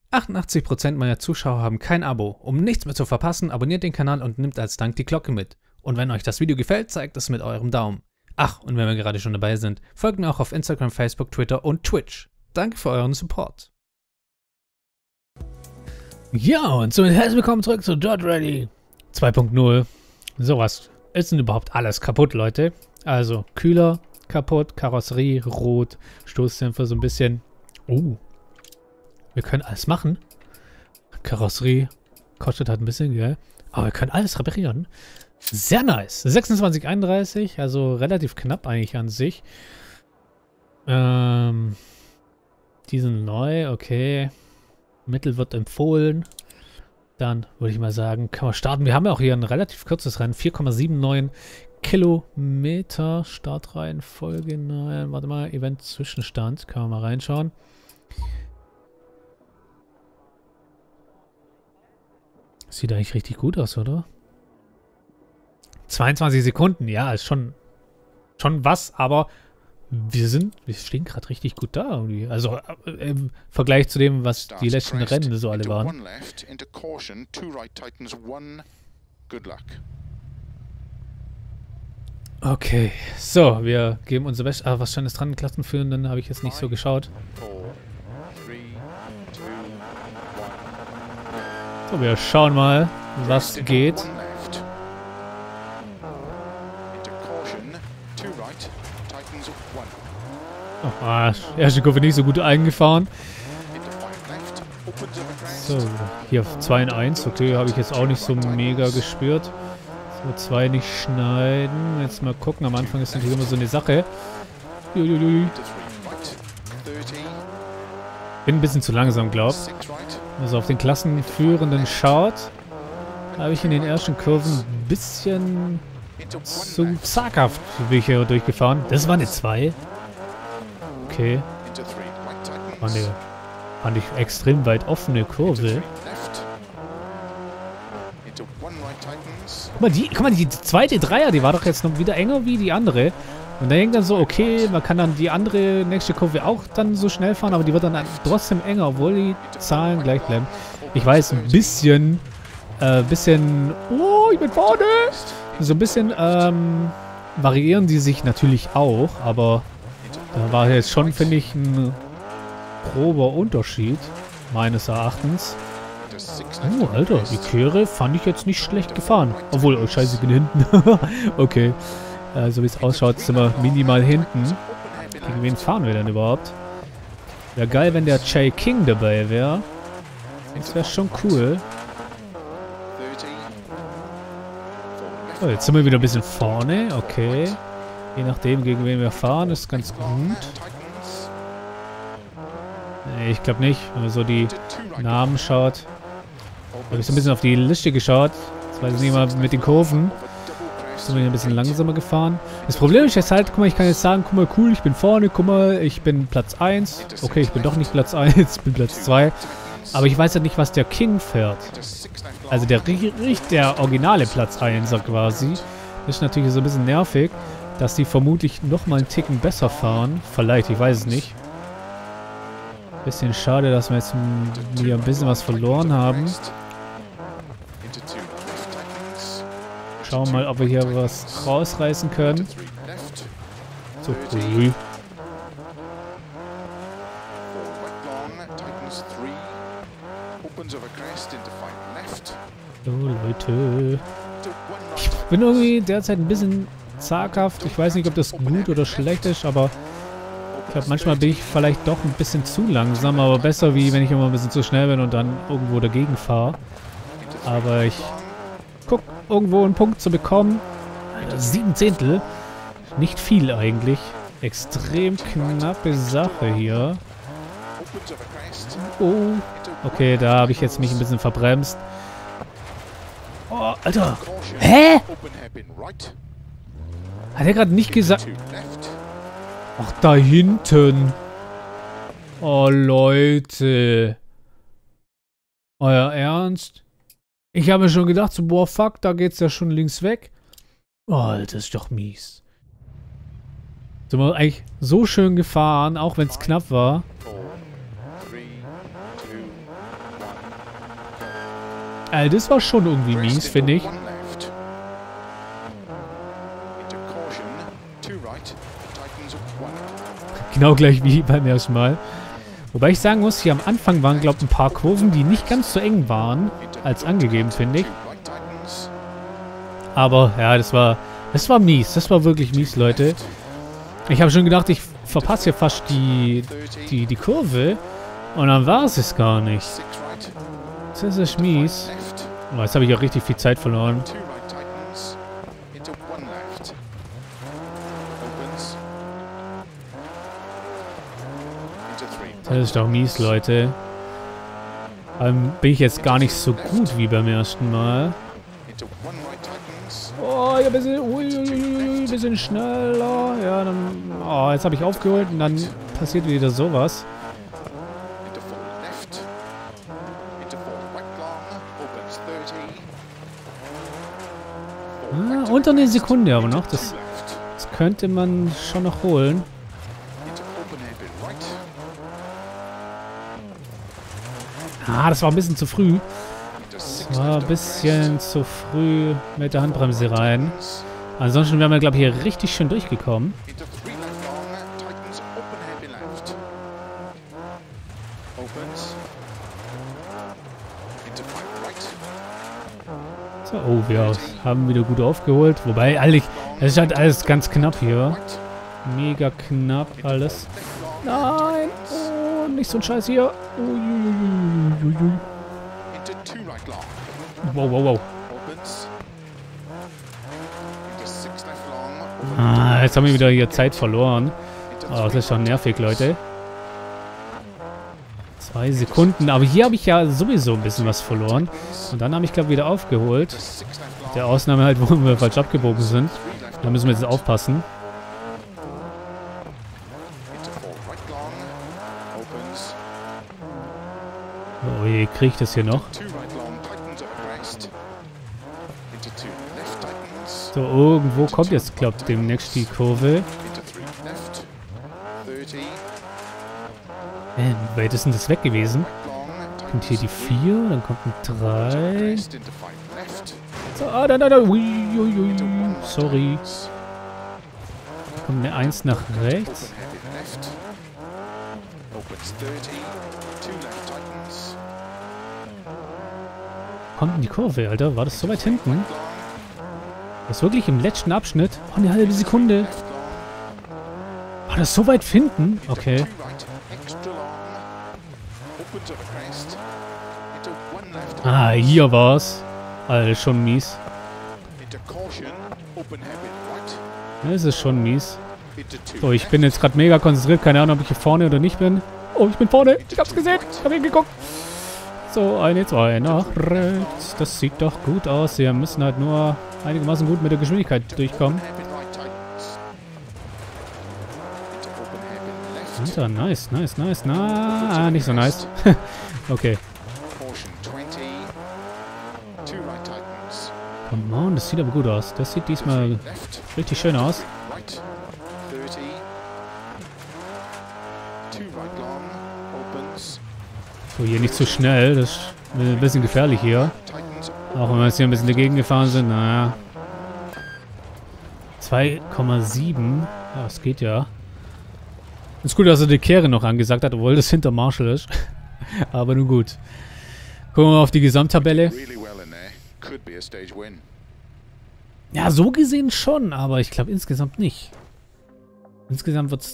88% meiner Zuschauer haben kein Abo. Um nichts mehr zu verpassen, abonniert den Kanal und nimmt als Dank die Glocke mit. Und wenn euch das Video gefällt, zeigt es mit eurem Daumen. Ach, und wenn wir gerade schon dabei sind, folgt mir auch auf Instagram, Facebook, Twitter und Twitch. Danke für euren Support. Ja, und somit herzlich willkommen zurück zu Dirt Rally 2.0. So, was ist denn überhaupt alles kaputt, Leute? Also, Kühler kaputt, Karosserie rot, Stoßdämpfer so ein bisschen. Wir können alles machen. Karosserie kostet halt ein bisschen, gell? Aber wir können alles reparieren. Sehr nice. 26,31, also relativ knapp eigentlich an sich. Die sind neu, okay. Mittel wird empfohlen. Dann würde ich mal sagen, können wir starten. Wir haben ja auch hier ein relativ kurzes Rennen. 4,79 Kilometer. Startreihenfolge. Nein, warte mal. Event Zwischenstand. Können wir mal reinschauen. Sieht eigentlich richtig gut aus, oder? 22 Sekunden. Ja, ist schon was, aber wir stehen gerade richtig gut da irgendwie. Also im Vergleich zu dem, was die letzten Rennen so alle waren. Okay, so, wir geben unser Bestes. Ah, was stand es dran? Klassenführenden habe ich jetzt nicht so geschaut. So, wir schauen mal, was geht. Oh, erste Kurve nicht so gut eingefahren. So, hier auf 2 in 1. Okay, habe ich jetzt auch nicht so mega gespürt. So, 2 nicht schneiden. Jetzt mal gucken. Am Anfang ist natürlich immer so eine Sache. Bin ein bisschen zu langsam, glaube ich. Also auf den Klassenführenden schaut, habe ich in den ersten Kurven ein bisschen zu zaghaft bin ich hier durchgefahren. Das war eine 2. Okay. Fand ich extrem weit offene Kurve. Guck mal, die zweite Dreier, die war doch jetzt noch wieder enger wie die andere. Und da denkt dann so, okay, man kann dann die andere nächste Kurve auch dann so schnell fahren, aber die wird dann trotzdem enger, obwohl die Zahlen gleich bleiben. Ich weiß, ein bisschen, oh, ich bin vorne! So ein bisschen, variieren die sich natürlich auch, aber da war jetzt schon, finde ich, ein grober Unterschied, meines Erachtens. Oh, Alter, die Kehre fand ich jetzt nicht schlecht gefahren. Obwohl, oh scheiße, ich bin hinten. Okay. So wie es ausschaut, sind wir minimal hinten. Gegen wen fahren wir denn überhaupt? Wäre geil, wenn der Jay King dabei wäre. Das wäre schon cool. Oh, jetzt sind wir wieder ein bisschen vorne. Okay. Je nachdem, gegen wen wir fahren, ist ganz gut. Nee, ich glaube nicht. Wenn man so die Namen schaut. Habe ich so ein bisschen auf die Liste geschaut. Jetzt weiß ich nicht mal mit den Kurven. Sind wir hier ein bisschen langsamer gefahren. Das Problem ist jetzt halt, guck mal, ich kann jetzt sagen, guck mal, cool, ich bin vorne, guck mal, ich bin Platz 1. Okay, ich bin doch nicht Platz 1, ich bin Platz 2. Aber ich weiß ja nicht, was der King fährt. Also der originale Platz 1er quasi. Das ist natürlich so ein bisschen nervig, dass die vermutlich nochmal einen Ticken besser fahren. Vielleicht, ich weiß es nicht. Bisschen schade, dass wir jetzt hier ein bisschen was verloren haben. Schauen wir mal, ob wir hier was rausreißen können. So, ui. So, Leute. Ich bin irgendwie derzeit ein bisschen zaghaft. Ich weiß nicht, ob das gut oder schlecht ist, aber ich glaube, manchmal bin ich vielleicht doch ein bisschen zu langsam, aber besser, wie wenn ich immer ein bisschen zu schnell bin und dann irgendwo dagegen fahre. Aber ich guck, irgendwo einen Punkt zu bekommen. 7 Zehntel. Nicht viel eigentlich. Extrem knappe Sache hier. Oh. Okay, da habe ich jetzt mich ein bisschen verbremst. Oh, Alter. Hä? Hat er gerade nicht gesagt... Ach, da hinten. Oh, Leute. Euer Ernst? Ich habe mir schon gedacht, so, boah, fuck, da geht's ja schon links weg. Oh, das ist doch mies. Sind wir eigentlich so schön gefahren, auch wenn es knapp war. Das war schon irgendwie mies, finde ich. Genau gleich wie beim ersten Mal. Wobei ich sagen muss, hier am Anfang waren, glaube ich, ein paar Kurven, die nicht ganz so eng waren, als angegeben, finde ich. Aber, ja, das war mies. Das war wirklich mies, Leute. Ich habe schon gedacht, ich verpasse hier fast die Kurve. Und dann war es gar nicht. Das ist mies. Oh, jetzt habe ich auch richtig viel Zeit verloren. Das ist doch mies, Leute. Bin ich jetzt gar nicht so gut wie beim ersten Mal. Oh, ja, ein bisschen schneller. Ja, dann... Oh, jetzt habe ich aufgeholt und dann passiert wieder sowas. Ah, unter eine Sekunde aber noch. Das könnte man schon noch holen. Ah, das war ein bisschen zu früh. Das war ein bisschen zu früh mit der Handbremse rein. Ansonsten wären wir, glaube ich, hier richtig schön durchgekommen. So, oh, wir haben wieder gut aufgeholt. Wobei, eigentlich, es ist halt alles ganz knapp hier. Mega knapp alles. Nein! Oh, nicht so ein Scheiß hier. Uiuiuiui. Wow, wow, wow. Ah, jetzt haben wir wieder hier Zeit verloren. Oh, das ist schon nervig, Leute. 2 Sekunden. Aber hier habe ich ja sowieso ein bisschen was verloren. Und dann habe ich, glaube ich, wieder aufgeholt. Der Ausnahme halt, wo wir falsch abgebogen sind. Da müssen wir jetzt aufpassen. Oh je, kriege ich das hier noch? So, irgendwo kommt jetzt, glaube ich, demnächst die Kurve. Weit ist denn das weg gewesen? Kommt hier die 4, dann kommt ein 3. So, ah, da. Uiuiui. Sorry. Da kommt eine 1 nach rechts. Kommt in die Kurve, Alter. War das so weit hinten? Das ist wirklich im letzten Abschnitt. Oh, eine halbe Sekunde. War das so weit hinten? Okay. Ah, hier war's. Alter, schon mies. Das ist schon mies. So, ich bin jetzt gerade mega konzentriert. Keine Ahnung, ob ich hier vorne oder nicht bin. Oh, ich bin vorne. Ich hab's gesehen. Ich hab hingeguckt. So, 1, 2 nach rechts. Das sieht doch gut aus. Wir müssen halt nur einigermaßen gut mit der Geschwindigkeit durchkommen. Alter, nice. Na, nicht so nice. Okay. Come on, das sieht aber gut aus. Das sieht diesmal richtig schön aus. So, hier nicht zu schnell. Das ist ein bisschen gefährlich hier. Auch wenn wir jetzt hier ein bisschen dagegen gefahren sind. Naja. 2,7. Ja, das geht ja. Ist gut, dass er die Kehre noch angesagt hat, obwohl das hinter Marshall ist. Aber nun gut. Gucken wir mal auf die Gesamttabelle. Ja, so gesehen schon, aber ich glaube insgesamt nicht. Insgesamt wird's...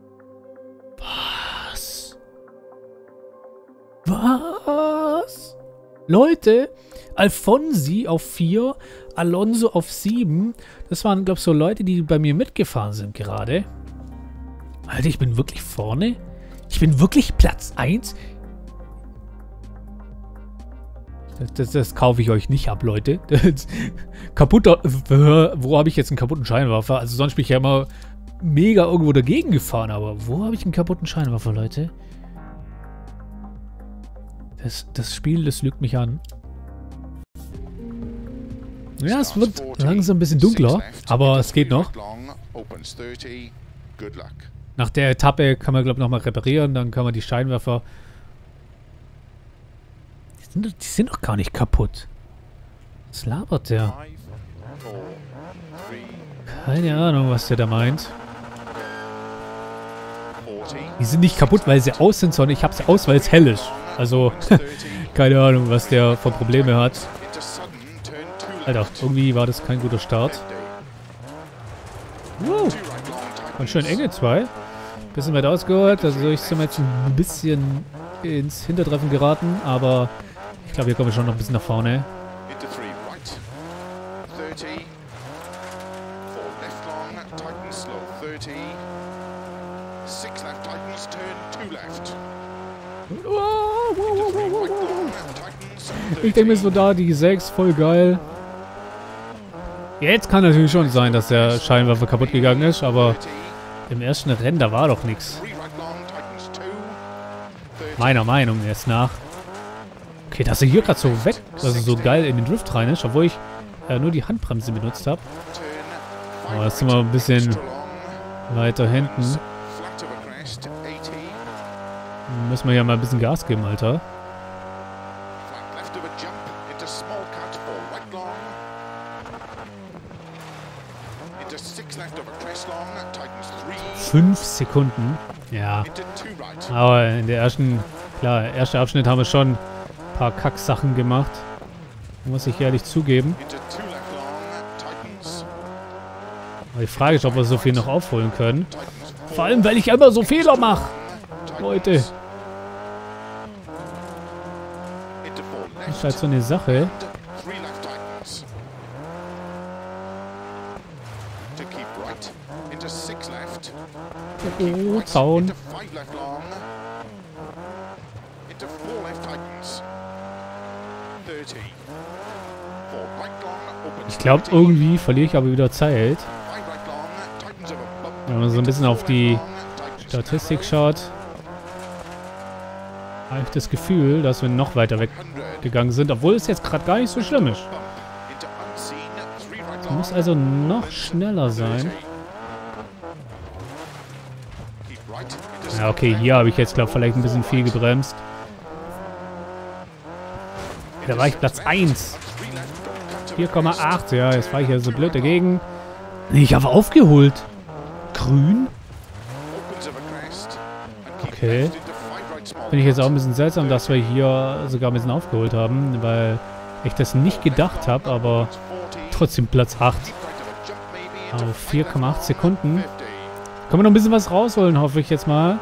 Was? Leute, Alfonsi auf 4, Alonso auf 7. Das waren, glaube ich, so Leute, die bei mir mitgefahren sind gerade. Alter, ich bin wirklich vorne? Ich bin wirklich Platz 1? Das kaufe ich euch nicht ab, Leute. Kaputter... Wo habe ich jetzt einen kaputten Scheinwerfer? Also sonst bin ich ja immer mega irgendwo dagegen gefahren, aber wo habe ich einen kaputten Scheinwerfer, Leute? Das Spiel, das lügt mich an. Ja, es wird langsam ein bisschen dunkler, aber es geht noch. Nach der Etappe kann man, glaube ich, nochmal reparieren, dann kann man die Scheinwerfer... Die sind doch gar nicht kaputt. Was labert der? Keine Ahnung, was der da meint. Die sind nicht kaputt, weil sie aus sind, sondern ich habe sie aus, weil es hell ist. Also, keine Ahnung, was der für Probleme hat. Alter, irgendwie war das kein guter Start. Ganz schön enge zwei. Bisschen weit ausgeholt, also ich sind jetzt ein bisschen ins Hintertreffen geraten, aber ich glaube, hier kommen wir schon noch ein bisschen nach vorne. Ich denke mir so da, die 6, voll geil. Jetzt kann natürlich schon sein, dass der Scheinwerfer kaputt gegangen ist, aber im ersten Rennen, da war doch nichts. Meiner Meinung jetzt nach. Okay, dass er hier gerade so weg, dass er so geil in den Drift rein ist, obwohl ich nur die Handbremse benutzt habe. Aber jetzt sind wir ein bisschen weiter hinten. Müssen wir ja mal ein bisschen Gas geben, Alter. Fünf Sekunden. Ja. Aber in der ersten, klar, erster Abschnitt haben wir schon ein paar Kacksachen gemacht. Muss ich ehrlich zugeben. Aber die Frage ist, ob wir so viel noch aufholen können. Vor allem, weil ich immer so Fehler mache. Leute. Das ist halt so eine Sache. Oh, Zaun. Ich glaube, irgendwie verliere ich aber wieder Zeit. Wenn man so ein bisschen auf die Statistik schaut, habe ich das Gefühl, dass wir noch weiter weggegangen sind, obwohl es jetzt gerade gar nicht so schlimm ist. Es muss also noch schneller sein. Ja, okay, hier habe ich jetzt, glaube ich, vielleicht ein bisschen viel gebremst. Da war ich Platz 1. 4,8. Ja, jetzt war ich ja so blöd dagegen. Nee, ich habe aufgeholt. Grün? Okay. Finde ich jetzt auch ein bisschen seltsam, dass wir hier sogar ein bisschen aufgeholt haben, weil ich das nicht gedacht habe, aber trotzdem Platz 8. Auf 4,8 Sekunden. Können wir noch ein bisschen was rausholen, hoffe ich jetzt mal.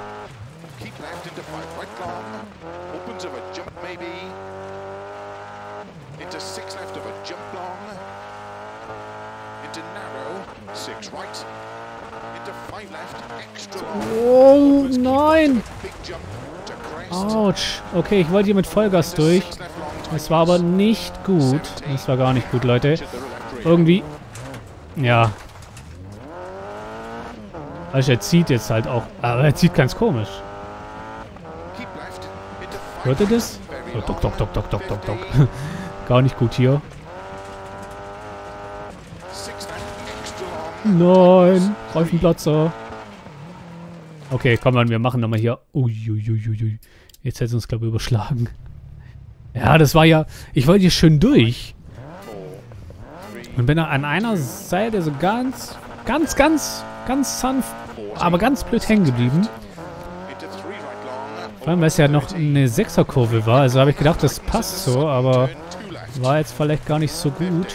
Oh nein! Autsch. Okay, ich wollte hier mit Vollgas durch. Das war aber nicht gut. Das war gar nicht gut, Leute. Irgendwie. Ja. Also er zieht jetzt halt auch. Aber er zieht ganz komisch. Hört ihr das? Oh, dock, dock, dock, dock, dock, dock, dock. Gar nicht gut hier. Nein. Reifenplatzer. Okay, komm mal, wir machen nochmal hier. Uiuiuiui. Jetzt hätte es uns, glaube ich, überschlagen. Ja, das war ja... Ich wollte hier schön durch. Und bin an einer Seite so ganz sanft, aber ganz blöd hängen geblieben. Vor allem, weil es ja noch eine 6er-Kurve war. Also habe ich gedacht, das passt so, aber war jetzt vielleicht gar nicht so gut.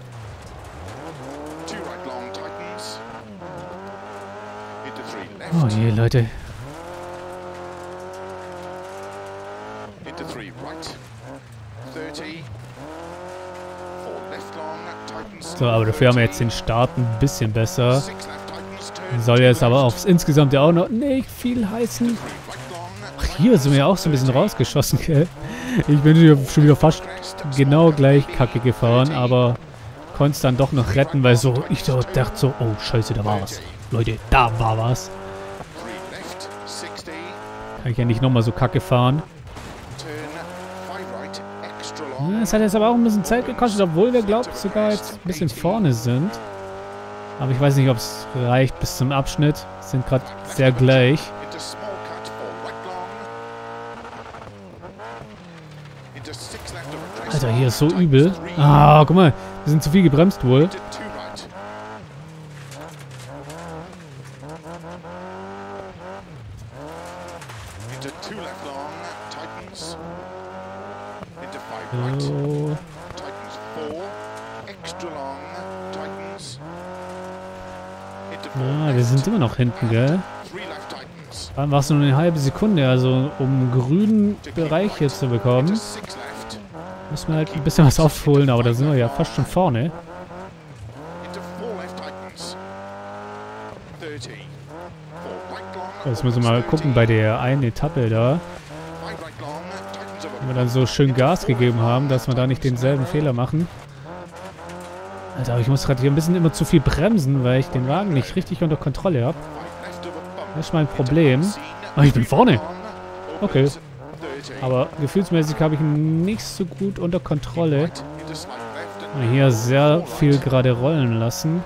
Oh je, Leute. So, aber dafür haben wir jetzt den Start ein bisschen besser. Soll jetzt aber aufs insgesamt ja auch noch nicht viel heißen. Ach, hier sind wir ja auch so ein bisschen rausgeschossen, gell? Ich bin hier schon wieder fast genau gleich kacke gefahren, aber konnte es dann doch noch retten, weil so ich so dachte so, oh scheiße, da war was. Leute, da war was. Kann ich ja nicht nochmal so kacke fahren. Es hat jetzt aber auch ein bisschen Zeit gekostet, obwohl wir, glaube ich, sogar jetzt ein bisschen vorne sind. Aber ich weiß nicht, ob es reicht bis zum Abschnitt. Sind gerade sehr gleich. Alter, hier ist so übel. Ah, guck mal. Wir sind zu viel gebremst wohl. So. Ah, wir sind immer noch hinten, gell? Dann war es nur eine halbe Sekunde, also um einen grünen Bereich hier zu bekommen, müssen wir halt ein bisschen was aufholen, aber da sind wir ja fast schon vorne. Jetzt müssen wir mal gucken bei der einen Etappe da, wenn wir dann so schön Gas gegeben haben, dass wir da nicht denselben Fehler machen. Alter, aber ich muss gerade hier ein bisschen immer zu viel bremsen, weil ich den Wagen nicht richtig unter Kontrolle habe. Das ist mein Problem. Ah, ich bin vorne. Okay. Aber gefühlsmäßig habe ich ihn nicht so gut unter Kontrolle. Hier sehr viel gerade rollen lassen.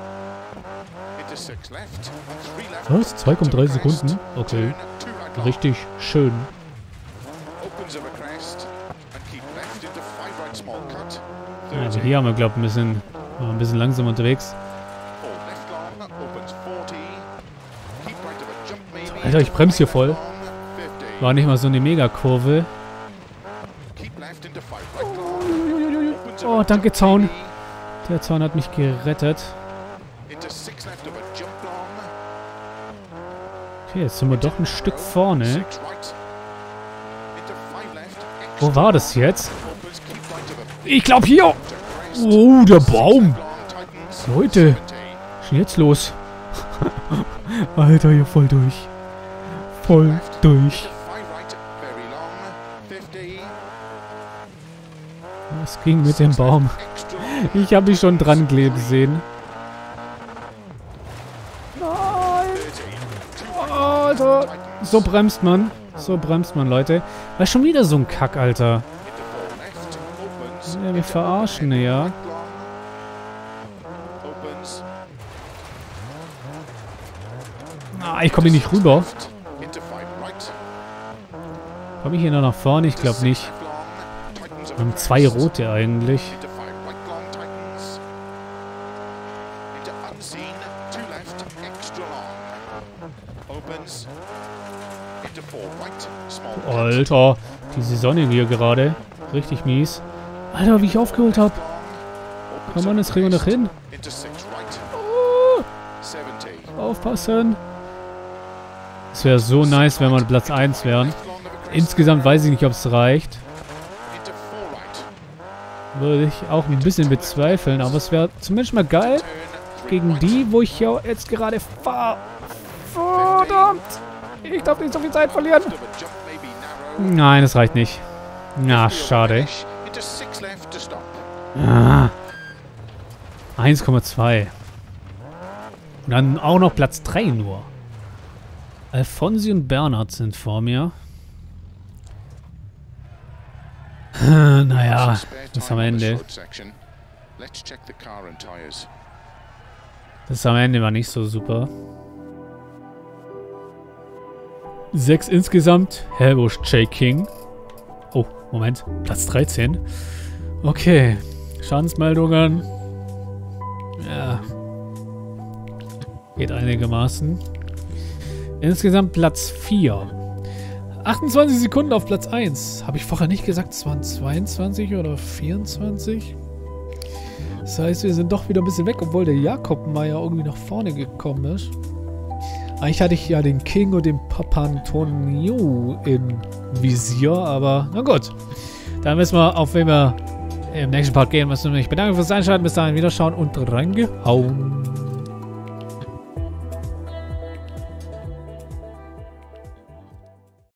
Was? 2,3 Sekunden? Okay. Richtig schön. Also hier haben wir, glaube ich, ein bisschen langsam unterwegs. Alter, ich bremse hier voll. War nicht mal so eine Megakurve. Oh, danke Zaun. Der Zaun hat mich gerettet. Okay, jetzt sind wir doch ein Stück vorne. Wo war das jetzt? Ich glaube hier. Oh, der Baum. Leute, was ist denn jetzt los? Alter, hier voll durch. Voll durch. Was ging mit dem Baum? Ich habe mich schon dran kleben sehen. Nein! Alter! So bremst man. So bremst man, Leute. War schon wieder so ein Kack, Alter. Ja, wir verarschen, ja. Ah, ich komme hier nicht rüber. Komme ich hier noch nach vorne? Ich glaube nicht. Wir haben 2 rote eigentlich. Alter, diese Sonne hier gerade. Richtig mies. Alter, wie ich aufgeholt habe. Komm on, jetzt kriegen wir noch hin. Oh, aufpassen. Es wäre so nice, wenn wir Platz 1 wären. Insgesamt weiß ich nicht, ob es reicht. Würde ich auch ein bisschen bezweifeln, aber es wäre zumindest mal geil gegen die, wo ich ja jetzt gerade fahre. Verdammt! Ich darf nicht so viel Zeit verlieren. Nein, das reicht nicht. Na, schade. Ah. 1,2. Und dann auch noch Platz 3 nur. Alfonsi und Bernhard sind vor mir. Naja, das ist am Ende. Das am Ende war nicht so super. 6 insgesamt. Helbusch J. King. Oh, Moment. Platz 13. Okay. Schadensmeldungen. Ja. Geht einigermaßen. Insgesamt Platz 4. 28 Sekunden auf Platz 1. Habe ich vorher nicht gesagt, es waren 22 oder 24? Das heißt, wir sind doch wieder ein bisschen weg, obwohl der Jakob Meyer irgendwie nach vorne gekommen ist. Eigentlich hatte ich ja den King und den Papantonio im Visier, aber na gut. Dann wissen wir, auf wen wir im nächsten Part gehen müssen. Ich bedanke mich fürs Einschalten. Bis dahin, Wiederschauen und reingehauen.